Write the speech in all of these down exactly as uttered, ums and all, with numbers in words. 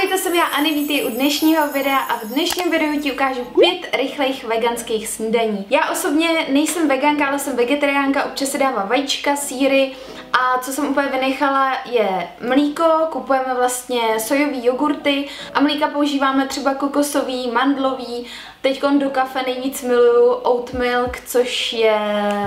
Ahojte, jsem já Ani, vítej u dnešního videa a v dnešním videu ti ukážu pět rychlejch veganských snídaní. Já osobně nejsem veganka, ale jsem vegetariánka, občas si dávám vajíčka, sýry a co jsem úplně vynechala je mlíko, kupujeme vlastně sojový jogurty a mlíka používáme třeba kokosový, mandlový, teďkon do kafe nejvíc miluju oat milk, což je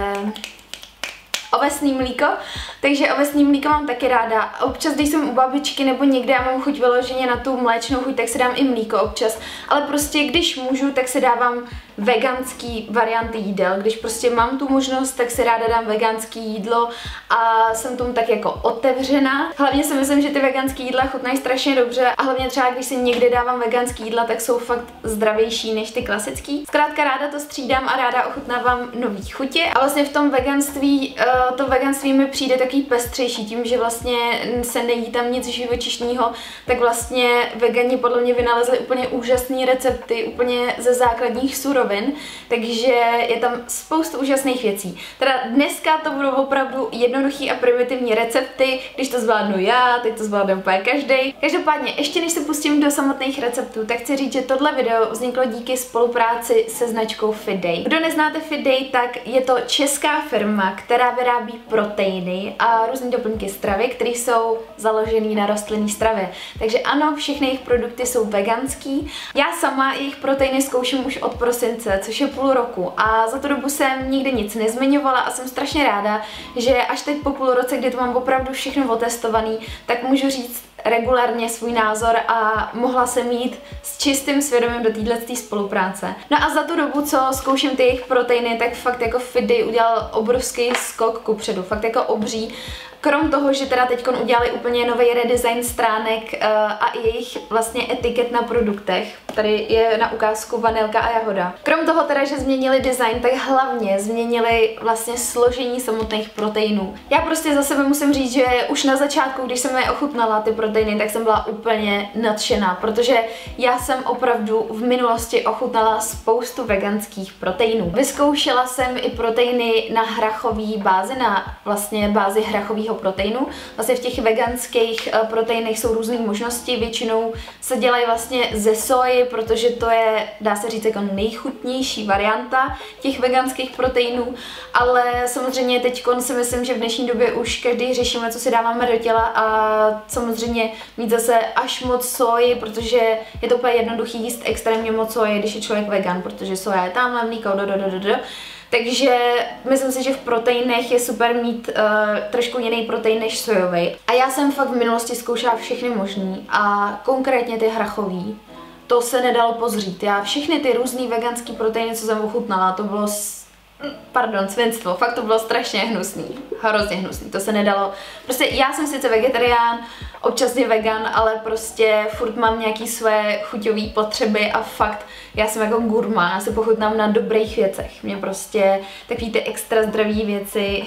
ovesný mlíko, takže ovesný mlíko mám taky ráda. Občas, když jsem u babičky nebo někde a mám chuť vyloženě na tu mléčnou chuť, tak si dám i mlíko občas. Ale prostě, když můžu, tak si dávám veganský varianty jídel. Když prostě mám tu možnost, tak si ráda dám veganský jídlo a jsem tomu tak jako otevřená. Hlavně si myslím, že ty veganský jídla chutnají strašně dobře a hlavně třeba, když si někde dávám veganský jídla, tak jsou fakt zdravější než ty klasický. Zkrátka ráda to střídám a ráda ochutnávám nový chutě a vlastně v tom veganství to veganství mi přijde takový pestřejší tím, že vlastně se nejí tam nic živočišného, tak vlastně vegani podle mě vynalezli úplně úžasné recepty, úplně ze základních surovin, takže je tam spoustu úžasných věcí. Teda dneska to budou opravdu jednoduchý a primitivní recepty, když to zvládnu já, teď to zvládne úplně každý. Každopádně, ještě než se pustím do samotných receptů, tak chci říct, že tohle video vzniklo díky spolupráci se značkou FitDay. Kdo neznáte FitDay, tak je to česká firma, která vyrábí proteiny a různé doplňky stravy, které jsou založené na rostlinné stravě. Takže ano, všechny jejich produkty jsou veganský. Já sama jejich proteiny zkouším už od prosince, což je půl roku a za tu dobu jsem nikdy nic nezmiňovala a jsem strašně ráda, že až teď po půl roce, kdy to mám opravdu všechno otestovaný, tak můžu říct regulárně svůj názor a mohla jsem jít s čistým svědomím do této spolupráce. No a za tu dobu, co zkouším ty jejich proteiny, tak fakt jako FitDay udělal obrovský skok kupředu, fakt jako obří. Krom toho, že teda teďkon udělali úplně nový redesign stránek uh, a i jejich vlastně etiket na produktech. Tady je na ukázku vanilka a jahoda. Krom toho teda, že změnili design, tak hlavně změnili vlastně složení samotných proteinů. Já prostě za sebe musím říct, že už na začátku, když jsem je ochutnala ty proteiny, tak jsem byla úplně nadšená, protože já jsem opravdu v minulosti ochutnala spoustu veganských proteinů. Vyzkoušela jsem i proteiny na hrachový bázi, na vlastně bázi hrachového proteinu. Vlastně v těch veganských proteinech jsou různé možnosti, většinou se dělají vlastně ze soji, protože to je, dá se říct, jako nejchutnější varianta těch veganských proteinů, ale samozřejmě teďkon si myslím, že v dnešní době už každý řešíme, co si dáváme do těla a samozřejmě mít zase až moc soji, protože je to úplně jednoduchý jíst extrémně moc soji, když je člověk vegan, protože soja je tamhle, mlíko, do, do, do, do, do. Takže myslím si, že v proteinech je super mít uh, trošku jiný protein než sojový. A já jsem fakt v minulosti zkoušela všechny možný a konkrétně ty hrachový, to se nedalo pozřít. Já všechny ty různý veganský proteiny, co jsem ochutnala, to bylo pardon, svinstvo, fakt to bylo strašně hnusný, hrozně hnusný, to se nedalo, prostě já jsem sice vegetarián, občasně vegan, ale prostě furt mám nějaký své chuťové potřeby a fakt, já jsem jako gurmán, já si pochutnám na dobrých věcech, mě prostě takový ty extra zdraví věci.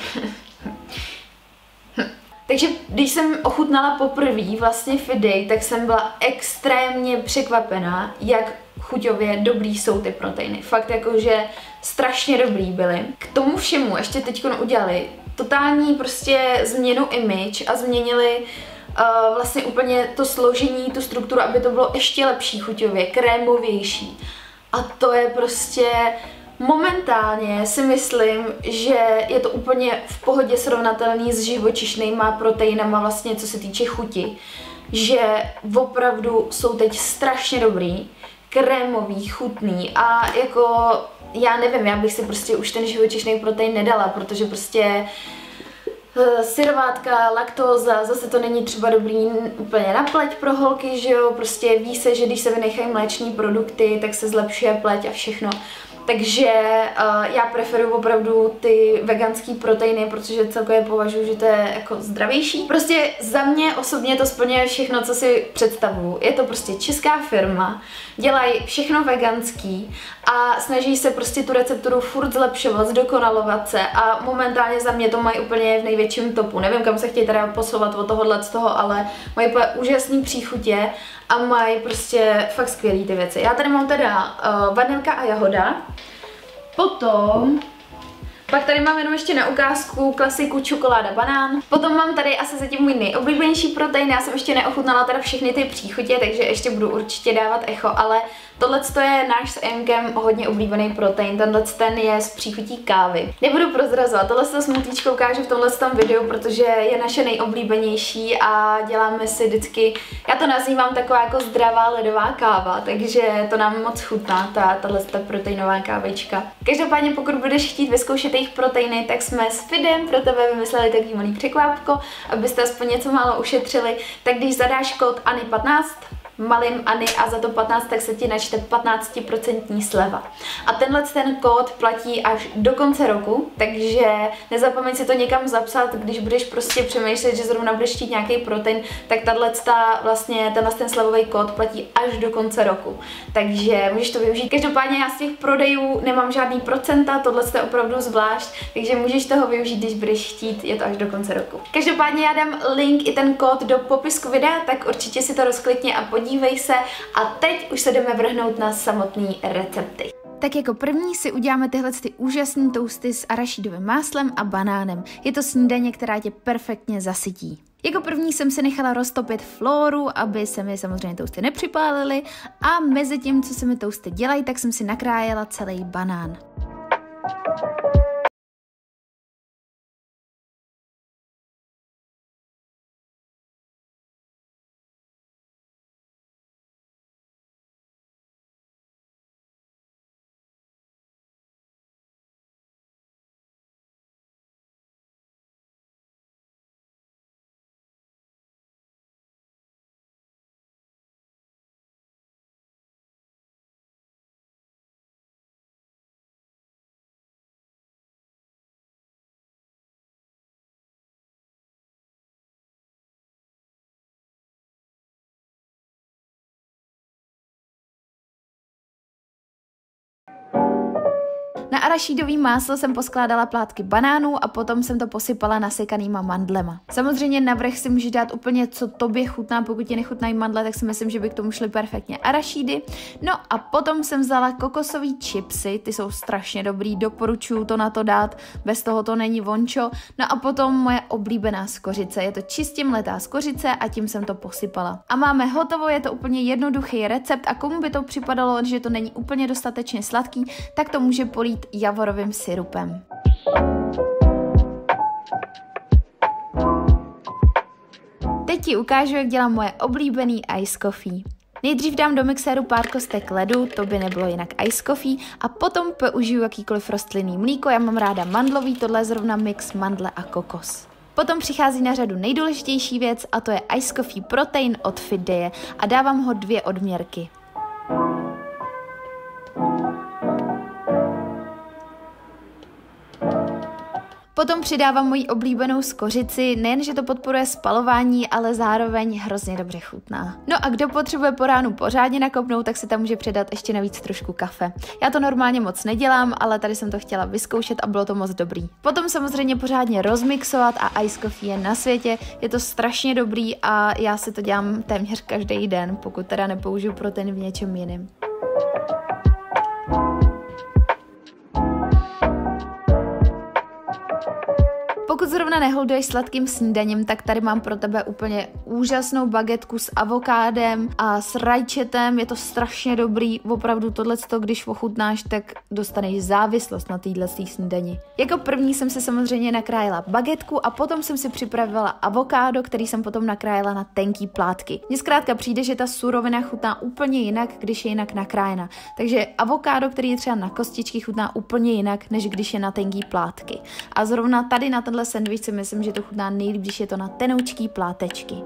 Takže když jsem ochutnala poprvé vlastně FitDay, tak jsem byla extrémně překvapená, jak chuťově dobrý jsou ty proteiny. Fakt jakože strašně dobrý byly. K tomu všemu ještě teď udělali totální prostě změnu image a změnili uh, vlastně úplně to složení, tu strukturu, aby to bylo ještě lepší chuťově, krémovější. A to je prostě momentálně si myslím, že je to úplně v pohodě srovnatelný s živočišnýma proteinama vlastně, co se týče chuti. Že opravdu jsou teď strašně dobrý, krémový, chutný a jako já nevím, já bych si prostě už ten živočišný protein nedala, protože prostě uh, syrovátka, laktóza, zase to není třeba dobrý úplně na pleť pro holky, že jo, prostě ví se, že když se vynechají mléčné produkty, tak se zlepšuje pleť a všechno. Takže uh, já preferuji opravdu ty veganský proteiny, protože celkově považuji, že to je jako zdravější. Prostě za mě osobně to splňuje všechno, co si představuju. Je to prostě česká firma, dělají všechno veganský a snaží se prostě tu recepturu furt zlepšovat, zdokonalovat se a momentálně za mě to mají úplně v největším topu. Nevím, kam se chtějí teda posouvat od tohohle z toho, ale mají úplně úžasný příchutě a mají prostě fakt skvělý ty věci. Já tady mám teda uh, vanilka a jahoda, potom Pak tady mám jenom ještě na ukázku klasiku čokoláda banán. Potom mám tady asi zatím můj nejoblíbenější protein. Já jsem ještě neochutnala teda všechny ty příchutě, takže ještě budu určitě dávat echo, ale tohle je náš s Emkem hodně oblíbený protein. Tenhle ten je z příchutí kávy. Nebudu prozrazovat, tohle se smutíčko ukážu v tomhle videu, protože je naše nejoblíbenější a děláme si vždycky, já to nazývám taková jako zdravá ledová káva, takže to nám moc chutná, ta, tahle ta proteinová kávečka. Každopádně pokud budeš chtít vyzkoušet jejich proteiny, tak jsme s Fidem pro tebe vymysleli takový malý překvápko, abyste aspoň něco málo ušetřili, tak když zadáš kód A N Y patnáct, malým Any a za to patnáct, tak se ti načte patnáct procent sleva. A tenhle ten kód platí až do konce roku, takže nezapomeň si to někam zapsat, když budeš prostě přemýšlet, že zrovna budeš chtít nějaký protein, tak tahle vlastně tenhle ten slevový kód platí až do konce roku. Takže můžeš to využít. Každopádně já z těch prodejů nemám žádný procenta, tohle je opravdu zvlášť, takže můžeš toho využít, když budeš chtít, je to až do konce roku. Každopádně já dám link i ten kód do popisku videa, tak určitě si to rozklikni a podívej Dívej se a teď už se jdeme vrhnout na samotný recepty. Tak jako první si uděláme tyhle ty úžasné toasty s arašídovým máslem a banánem. Je to snídaně, která tě perfektně zasytí. Jako první jsem si nechala roztopit flóru, aby se mi samozřejmě toasty nepřipálily a mezi tím, co se mi toasty dělají, tak jsem si nakrájela celý banán. Na arašídový máslo jsem poskládala plátky banánů a potom jsem to posypala nasekanýma mandlema. Samozřejmě navrch si můžeš dát úplně, co tobě chutná, pokud ti nechutnají mandle, tak si myslím, že by k tomu šly perfektně arašídy. No a potom jsem vzala kokosový chipsy, ty jsou strašně dobrý, doporučuju to na to dát, bez toho to není vončo. No a potom moje oblíbená skořice, je to čistě mletá skořice a tím jsem to posypala. A máme hotovo, je to úplně jednoduchý recept a komu by to připadalo, že to není úplně dostatečně sladký, tak to může polít javorovým syrupem. Teď ti ukážu, jak dělám moje oblíbený ice coffee. Nejdřív dám do mixéru pár kostek ledu, to by nebylo jinak ice coffee, a potom použiju jakýkoliv rostlinný mlíko, já mám ráda mandlový, tohle je zrovna mix mandle a kokos. Potom přichází na řadu nejdůležitější věc a to je ice coffee protein od Fideje a dávám ho dvě odměrky. Potom přidávám moji oblíbenou skořici, nejenže to podporuje spalování, ale zároveň hrozně dobře chutná. No a kdo potřebuje po ránu pořádně nakopnout, tak si tam může přidat ještě navíc trošku kafe. Já to normálně moc nedělám, ale tady jsem to chtěla vyzkoušet a bylo to moc dobrý. Potom samozřejmě pořádně rozmixovat a ice coffee je na světě, je to strašně dobrý a já si to dělám téměř každý den, pokud teda nepoužiju protein v něčem jiném. Pokud zrovna neholduješ sladkým snídaněm, tak tady mám pro tebe úplně úžasnou bagetku s avokádem a s rajčetem, je to strašně dobrý, opravdu tohleto, když ochutnáš, tak dostaneš závislost na téhle snídani. Jako první jsem si samozřejmě nakrájela bagetku a potom jsem si připravila avokádo, který jsem potom nakrájela na tenký plátky. Mně zkrátka přijde, že ta surovina chutná úplně jinak, když je jinak nakrájena. Takže avokádo, který je třeba na kostičky, chutná úplně jinak, než když je na tenký plátky. A zrovna tady na tenhle sendvič si myslím, že to chutná nejlíp, když je to na tenoučký plátečky.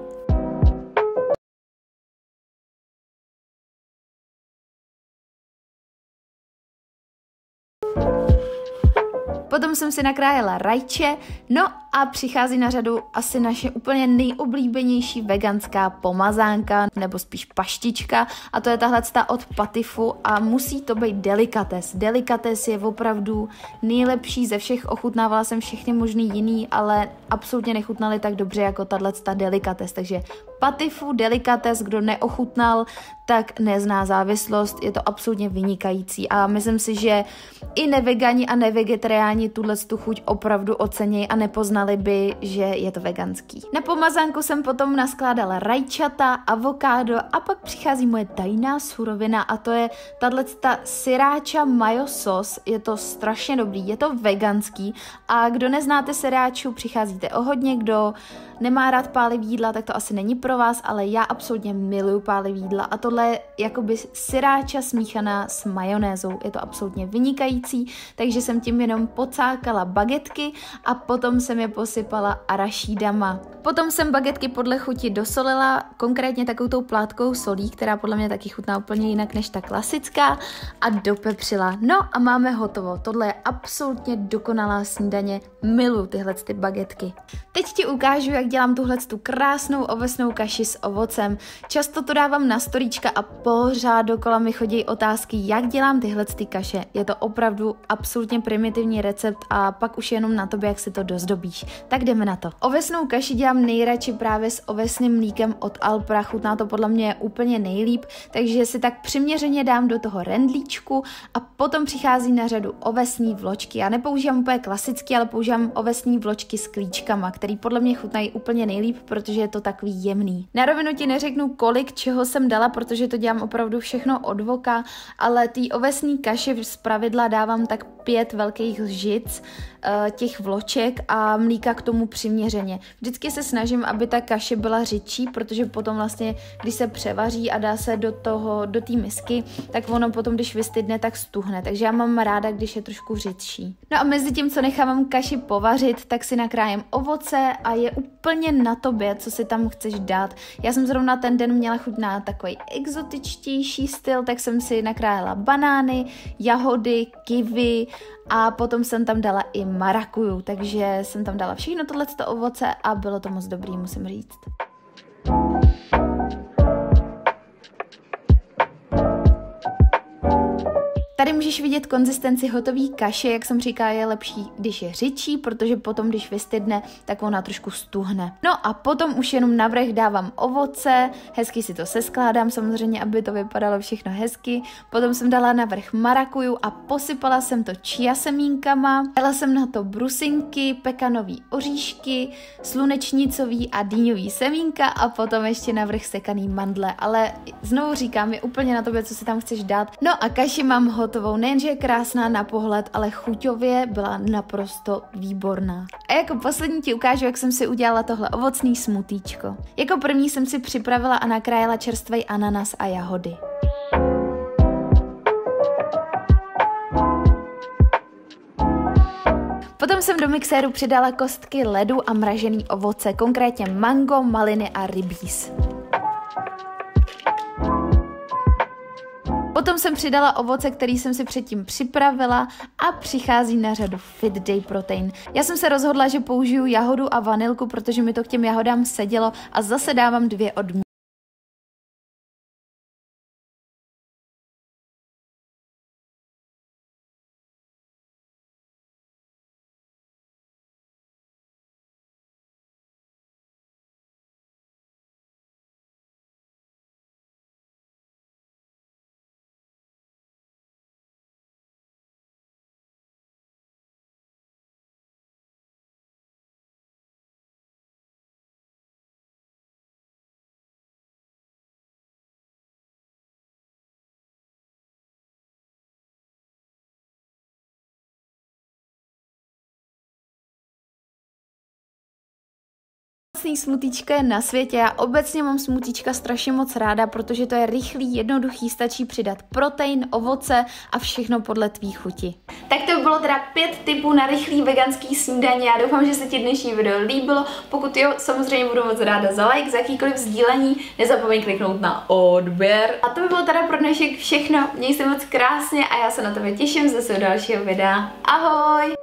Potom jsem si nakrájela rajče, no a přichází na řadu asi naše úplně nejoblíbenější veganská pomazánka, nebo spíš paštička, a to je tahle od Patifu a musí to být delikates. Delikates je opravdu nejlepší ze všech, ochutnávala jsem všechny možný jiný, ale absolutně nechutnaly tak dobře jako tahle delikates, takže Patifu Delicates, kdo neochutnal, tak nezná závislost, je to absolutně vynikající a myslím si, že i nevegani a nevegetariáni tuhle tu chuť opravdu ocení a nepoznali by, že je to veganský. Na pomazánku jsem potom naskládala rajčata, avokádo a pak přichází moje tajná surovina a to je tato sriracha mayo sauce, je to strašně dobrý, je to veganský a kdo neznáte srirachu, přicházíte o hodně, kdo nemá rád pálivý jídla, tak to asi není pro vás, ale já absolutně miluju pálivý jídla a tohle je jakoby sriracha smíchaná s majonézou, je to absolutně vynikající, takže jsem tím jenom pocákala bagetky a potom jsem je posypala arašídama. Potom jsem bagetky podle chuti dosolila, konkrétně takovou tou plátkou solí, která podle mě taky chutná úplně jinak než ta klasická a dopepřila. No a máme hotovo, tohle je absolutně dokonalá snídaně, miluju tyhle ty bagetky. Teď ti ukážu, jak dělám tuhle tu krásnou ovesnou kaši s ovocem. Často to dávám na storíčka a pořád dokola mi chodí otázky, jak dělám tyhle ty kaše. Je to opravdu absolutně primitivní recept a pak už jenom na tobě, jak si to dozdobíš. Tak jdeme na to. Ovesnou kaši dělám nejradši právě s ovesným mlíkem od Alpra, chutná to podle mě úplně nejlíp, takže si tak přiměřeně dám do toho rendlíčku a potom přichází na řadu ovesní vločky. Já nepoužívám úplně klasicky, ale používám ovesní vločky s klíčkama, který podle mě chutnají úplně nejlíp, protože je to takový jemný. Na rovinu ti neřeknu, kolik čeho jsem dala, protože to dělám opravdu všechno od voka, ale tý ovesní kaši zpravidla dávám tak pět velkých lžic uh, těch vloček a mlíka k tomu přiměřeně. Vždycky se snažím, aby ta kaše byla řidčí, protože potom vlastně, když se převaří a dá se do toho, do té misky, tak ono potom, když vystydne, tak stuhne. Takže já mám ráda, když je trošku řidčí. No a mezi tím, co nechávám kaši povařit, tak si nakrájem ovoce a je úplně na tobě, co si tam chceš dát. Já jsem zrovna ten den měla chuť na takový exotičtější styl, tak jsem si nakrájela banány, jahody, kiwi a potom jsem tam dala i marakuju, takže jsem tam dala všechno tohleto ovoce a bylo to moc dobrý, musím říct. Tady můžeš vidět konzistenci hotové kaše, jak jsem říkala, je lepší, když je řidčí, protože potom, když vystydne, tak ona trošku stuhne. No a potom už jenom navrch dávám ovoce, hezky si to seskládám samozřejmě, aby to vypadalo všechno hezky. Potom jsem dala navrch marakuju a posypala jsem to chia semínkama. Dala jsem na to brusinky, pekanový oříšky, slunečnicový a dýňový semínka a potom ještě navrch sekaný mandle, ale znovu říkám, je úplně na tobě, co si tam chceš dát. No a kaši mám hotovou. Nejenže je krásná na pohled, ale chuťově byla naprosto výborná. A jako poslední ti ukážu, jak jsem si udělala tohle ovocný smutíčko. Jako první jsem si připravila a nakrájela čerstvý ananas a jahody. Potom jsem do mixéru přidala kostky ledu a mražený ovoce, konkrétně mango, maliny a rybíz. Potom jsem přidala ovoce, který jsem si předtím připravila a přichází na řadu Fit Day Protein. Já jsem se rozhodla, že použiju jahodu a vanilku, protože mi to k těm jahodám sedělo a zase dávám dvě odměny. Smutíčka je na světě. Já obecně mám smutíčka strašně moc ráda, protože to je rychlý, jednoduchý, stačí přidat protein, ovoce a všechno podle tvý chuti. Tak to bylo teda pět tipů na rychlý veganský snídaně. Já doufám, že se ti dnešní video líbilo. Pokud jo, samozřejmě budu moc ráda za like, za jakýkoliv sdílení. Nezapomeň kliknout na odběr. A to by bylo teda pro dnešek všechno. Měj se moc krásně a já se na tebe těším zase u dalšího videa. Ahoj!